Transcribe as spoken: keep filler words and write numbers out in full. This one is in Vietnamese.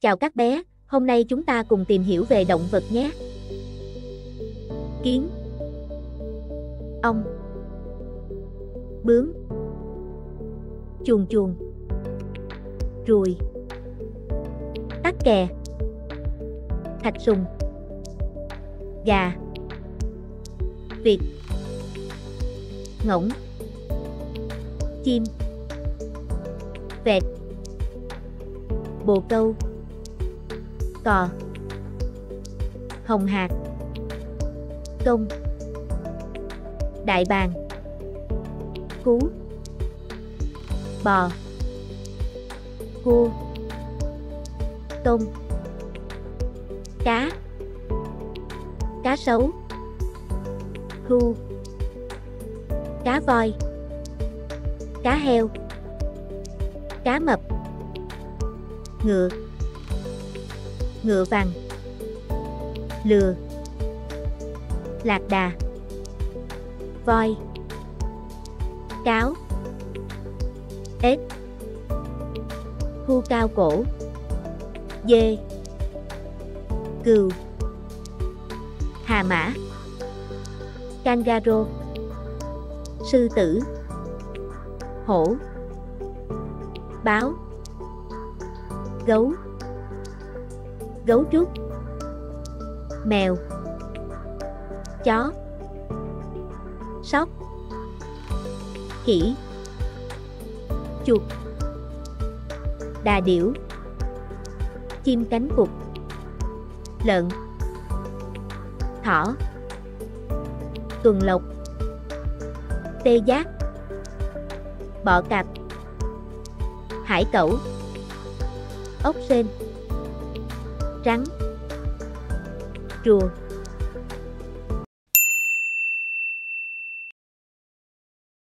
Chào các bé, hôm nay chúng ta cùng tìm hiểu về động vật nhé. Kiến, ong, bướm, chuồn chuồn, ruồi, tắc kè, thạch sùng, gà, vịt, ngỗng, chim, vẹt, bồ câu, cò, hồng hạc, công, đại bàng, cú, bò, cua, tôm, cá, cá sấu, thu, cá voi, cá heo, cá mập, ngựa, ngựa vàng, lừa, lạc đà, voi, cáo, ếch, hươu cao cổ, dê, cừu, hà mã, kangaroo, sư tử, hổ, báo, gấu, gấu trúc, mèo, chó, sóc, khỉ, chuột, đà điểu, chim cánh cụt, lợn, thỏ, tuần lộc, tê giác, bọ cạp, hải cẩu, ốc sên, rắn, rùa.